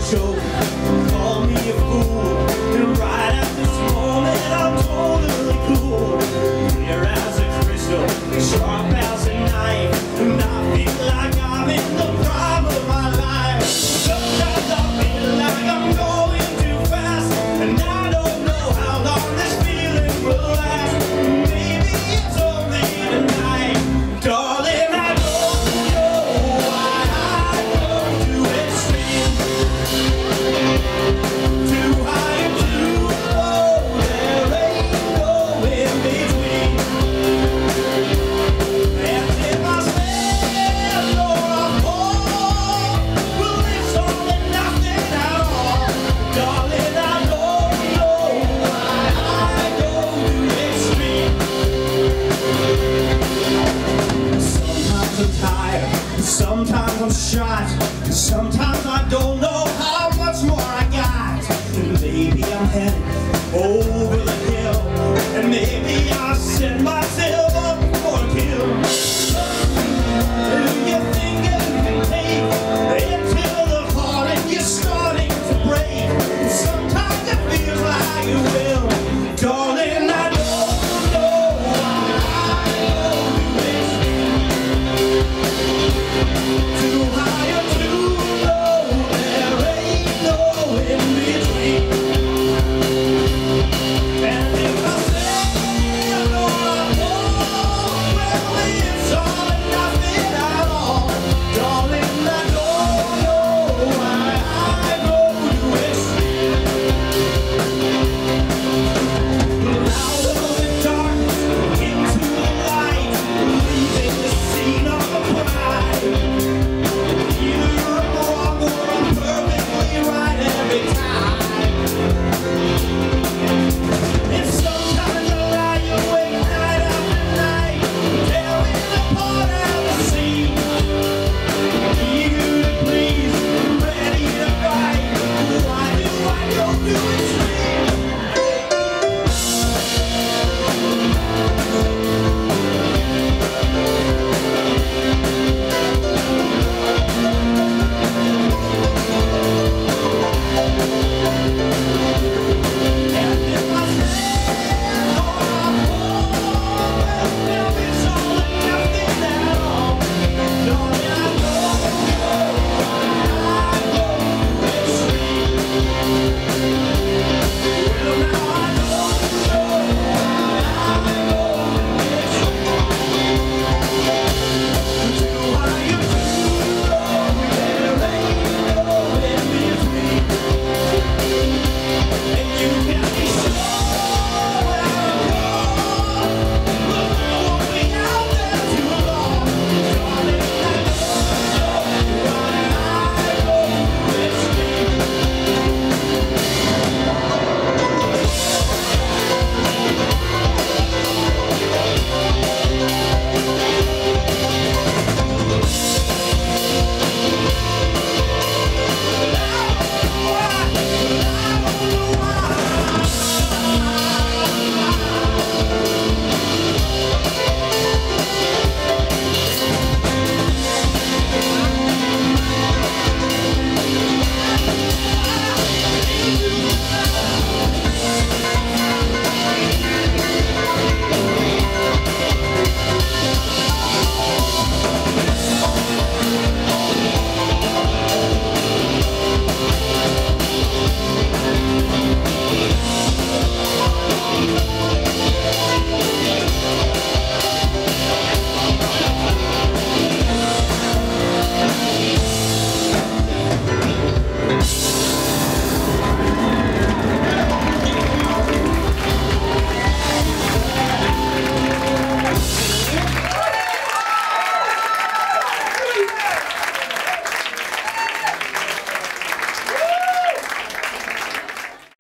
joke, call me a fool, and right at this moment I'm totally cool. Clear as a crystal, sharp as a knife, and I feel like I'm in the prime of my life. Sometimes I feel like I'm going too fast, and I don't know how long this feeling will last. Maybe it's only tonight, darling. I don't know why I go too extreme, too high and too low. There ain't no in between. And if I stand or I fall, will it's all and nothing at all. Darling, I don't know why I go too extreme. Sometimes I'm tired, sometimes I'm shot, sometimes I don't